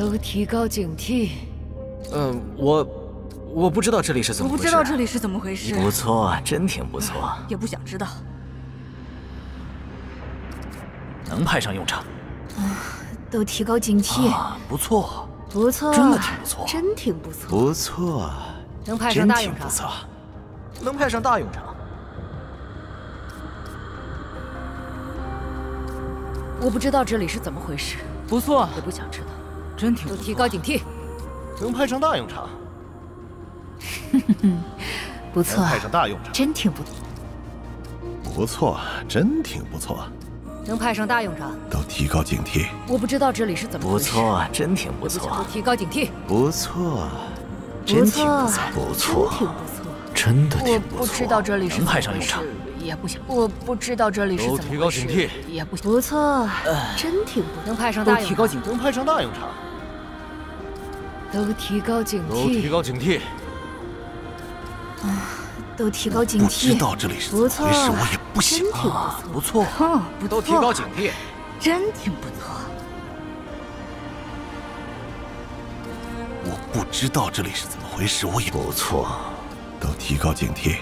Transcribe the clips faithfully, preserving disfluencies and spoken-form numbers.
都提高警惕。 呃，我我不知道这里是怎么回事。 我不知道这里是怎么回事。 不错，真挺不错。 也不想知道。 能派上用场。 啊，都提高警惕。 啊，不错， 不错， 真的挺不错， 真挺不错。 不错， 能派上大用场。 不错， 能派上大用场。 我不知道这里是怎么回事， 不错， 也不想知道， 真挺都提高警惕， 能派上大用场。 不错， 能派上大用场， 真挺不错。 不错，真挺不错， 能派上大用场， 都提高警惕。 我不知道这里是怎么回事， 不错，真挺不错， 都提高警惕， 不错，真挺不错，不错， 真挺不错， 真的挺不错。我不知道这里是能派上用场。 也不想，我不知道这里是怎么回事。 都提高警惕， 也不不错，真挺不能派上大用场。 都提高警，能派上大用场。 都提高警惕， 都提高警惕。 啊，都提高警惕。 不知道这里是怎么回事，我也不想。 真挺不错， 哦，不错， 都提高警惕， 真挺不错。 我不知道这里是怎么回事，我也不错， 都提高警惕。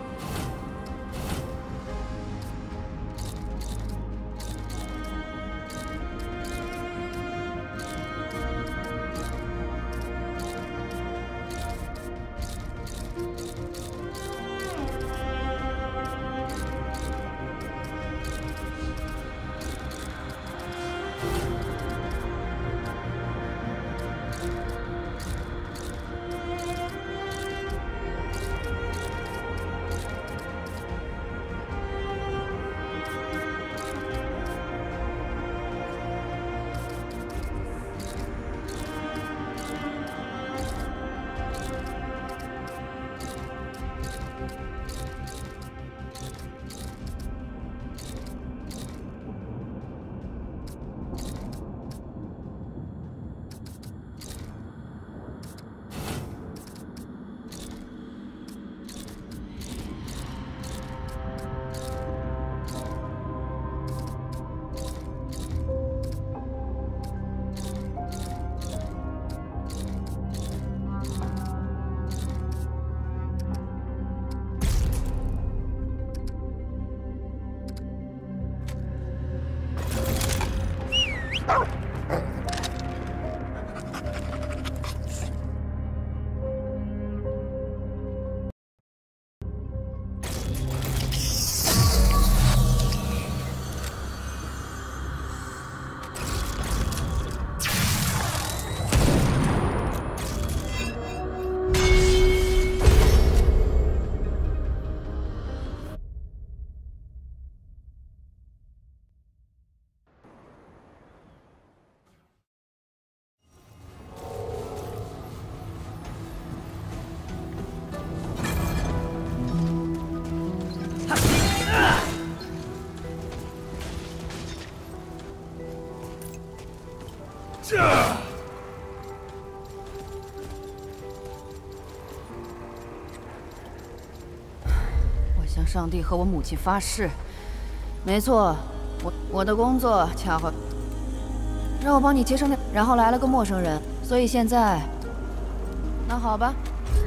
我向上帝和我母亲发誓，没错，我我的工作恰好让我帮你接生的，然后来了个陌生人，所以现在，那好吧。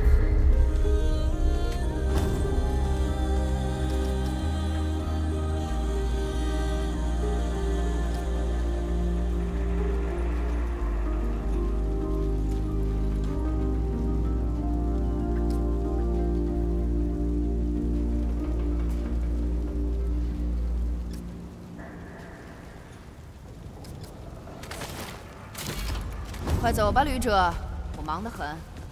快走吧，旅者，我忙得很。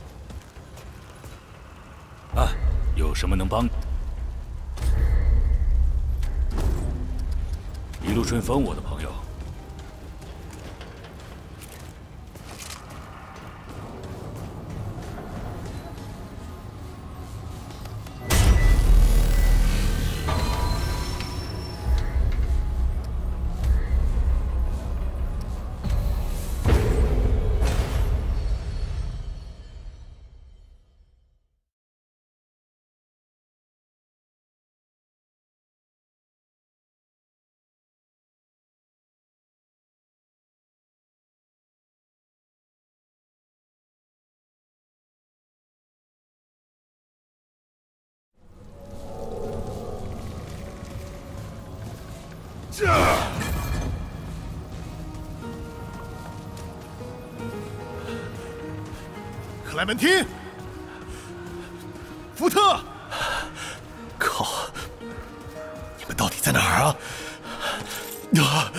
啊，有什么能帮？一路顺风，我的朋友。 克莱门汀，福特，靠！你们到底在哪儿啊？啊！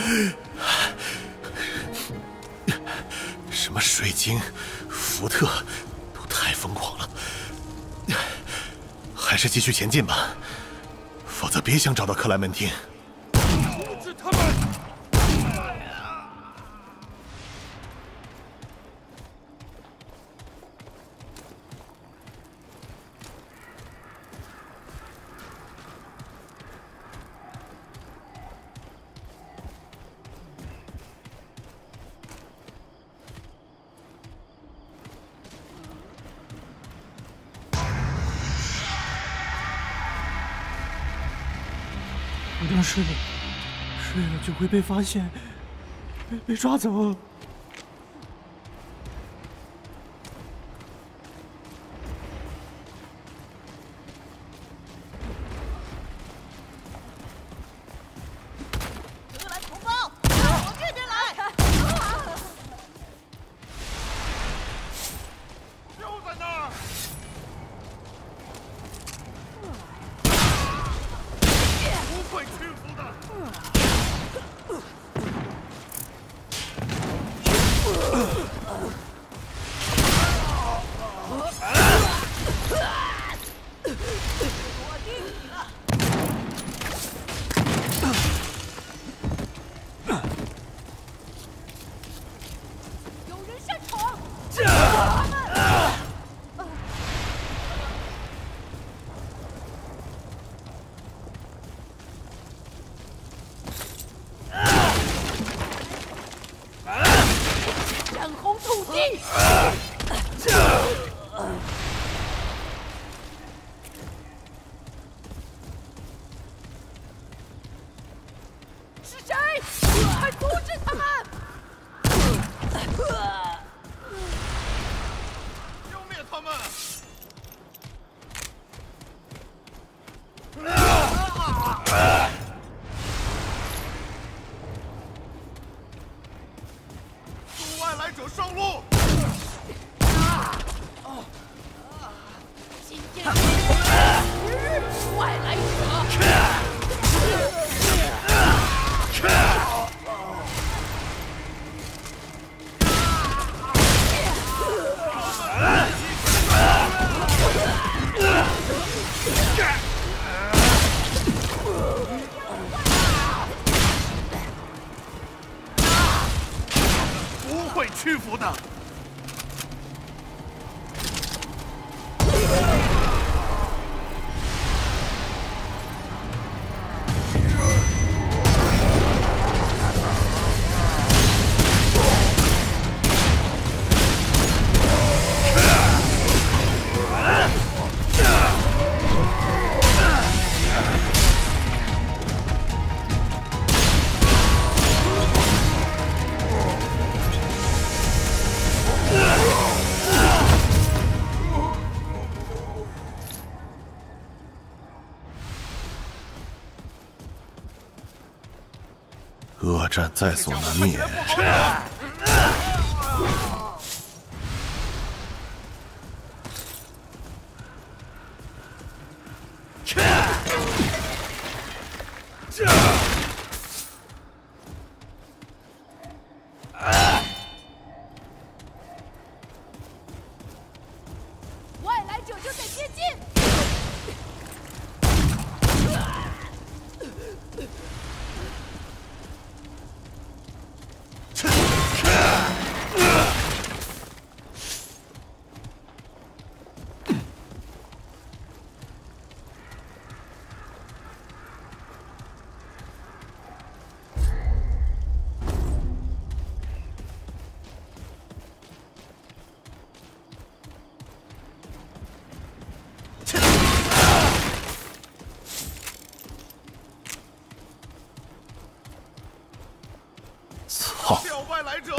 什么水晶、福特，都太疯狂了。还是继续前进吧，否则别想找到克莱门汀。阻止他们！ 不能睡了，睡了就会被发现，被被抓走。 德兰同胞，往这边来！就在那儿！ 不会屈服的。我盯你了。有人擅闯！他们。 染红土地！是谁？快阻止他们！消灭他们！阻外来者上路！今天十日外来者！不会屈服的。恶战在所难免。 外来者正在接近。 操！ 叫外来者！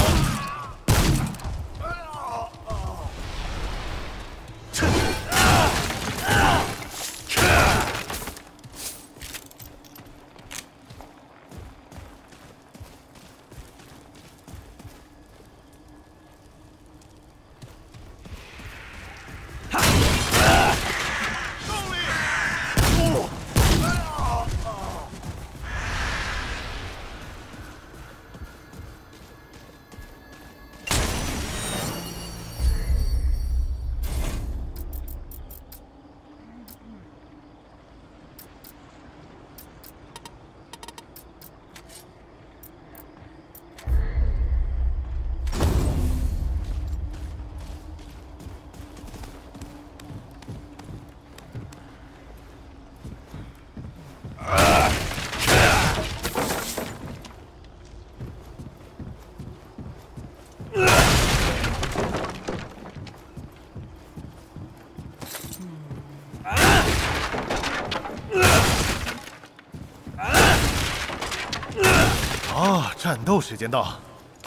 好，战斗时间到。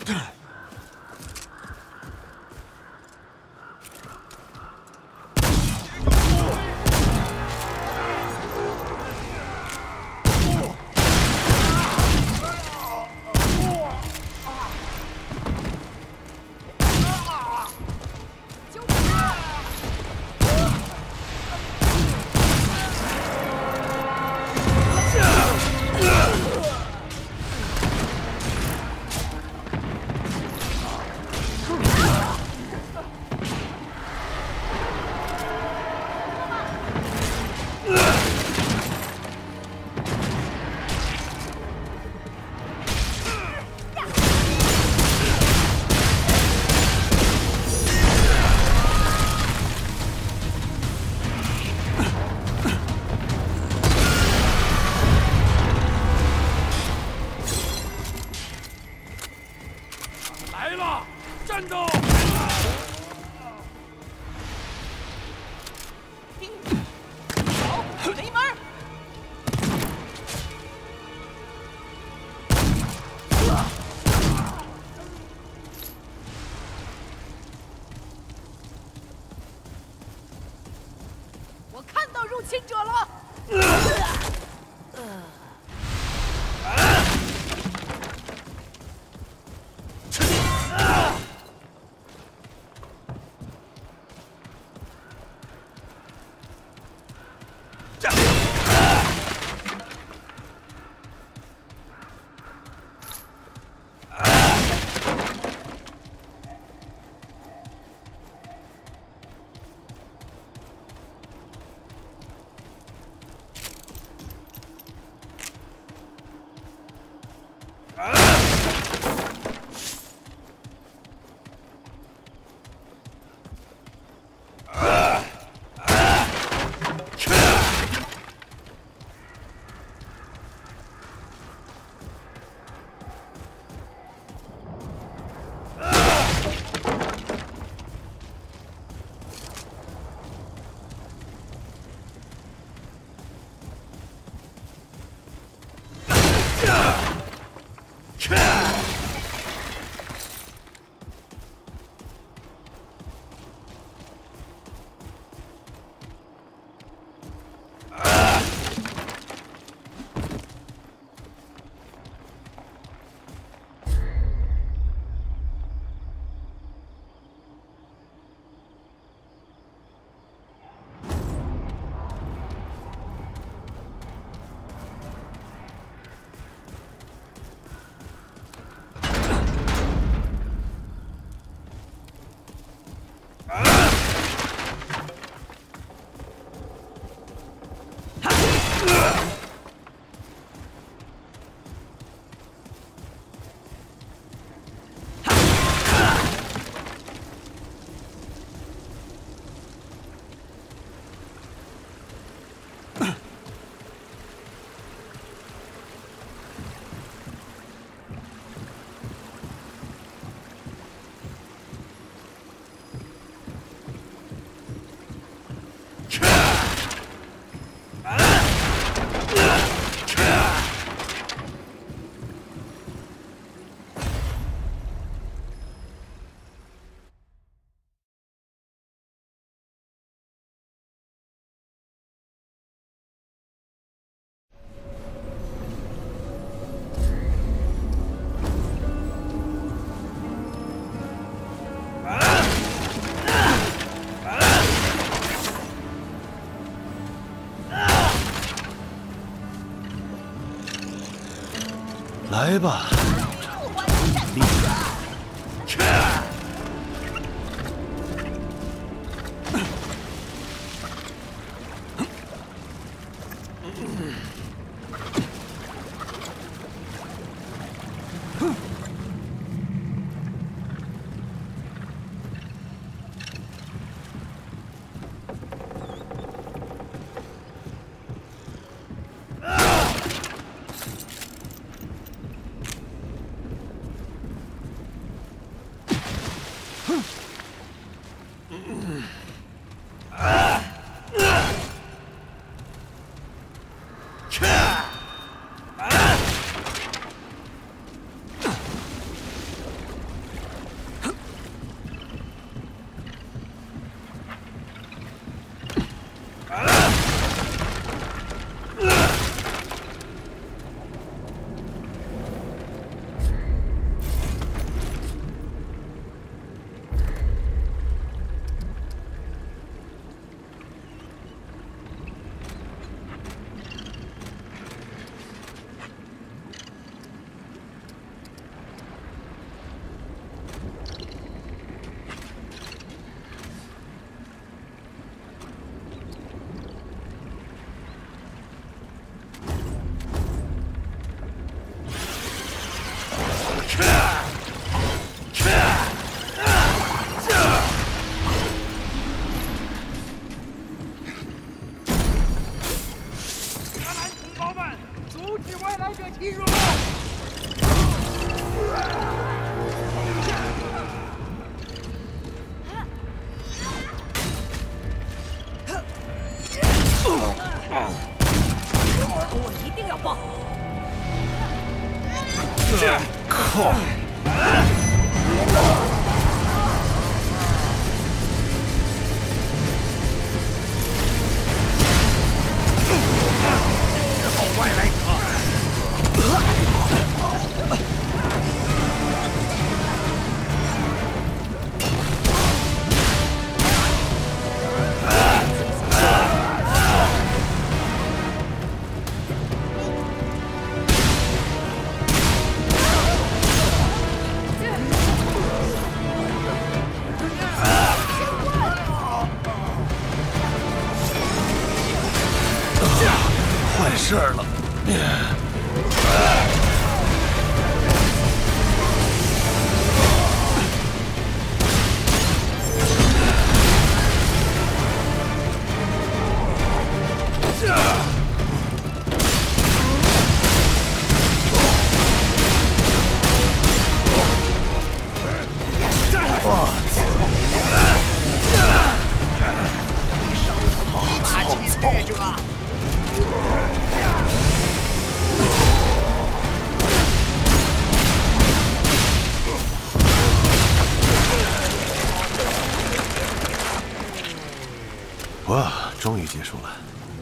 入侵者了！ 来吧，厉害！ 老板，阻止外来者侵入。我一定要报。 靠！ 外来者！ 坏事了！ 哇，终于结束了。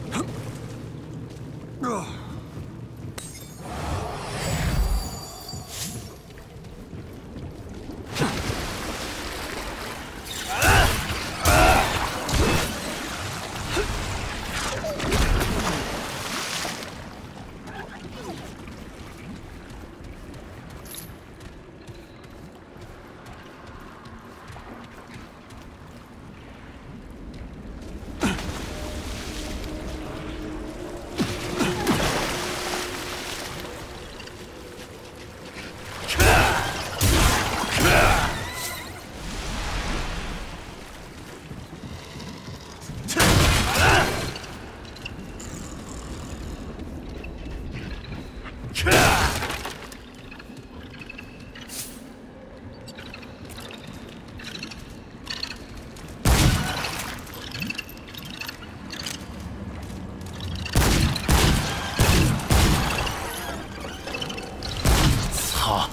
操！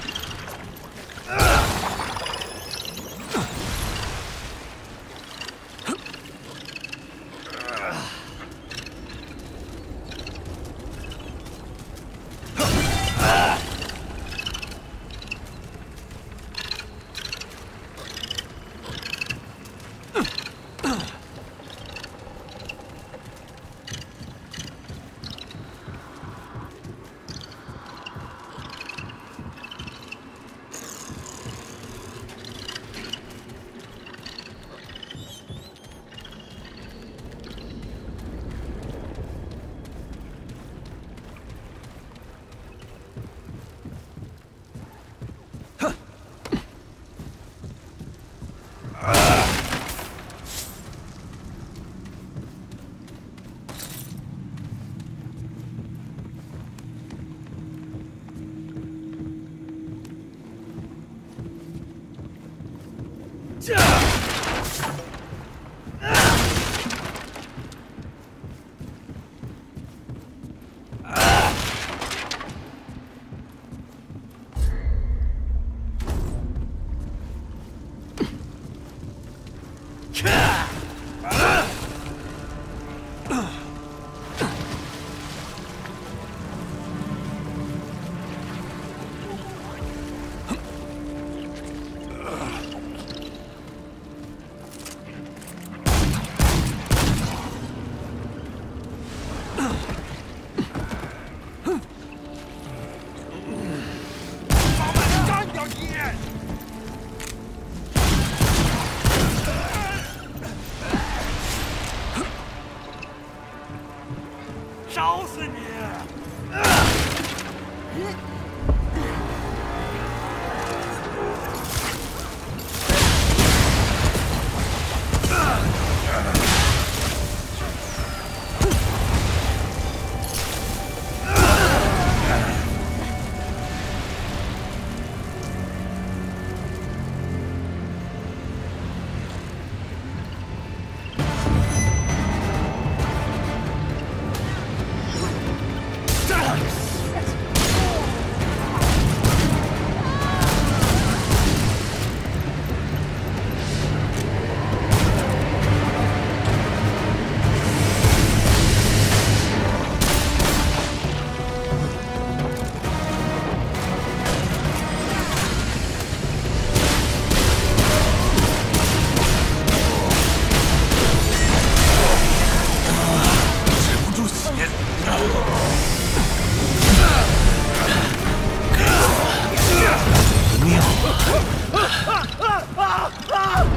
烧死你！ 妙啊！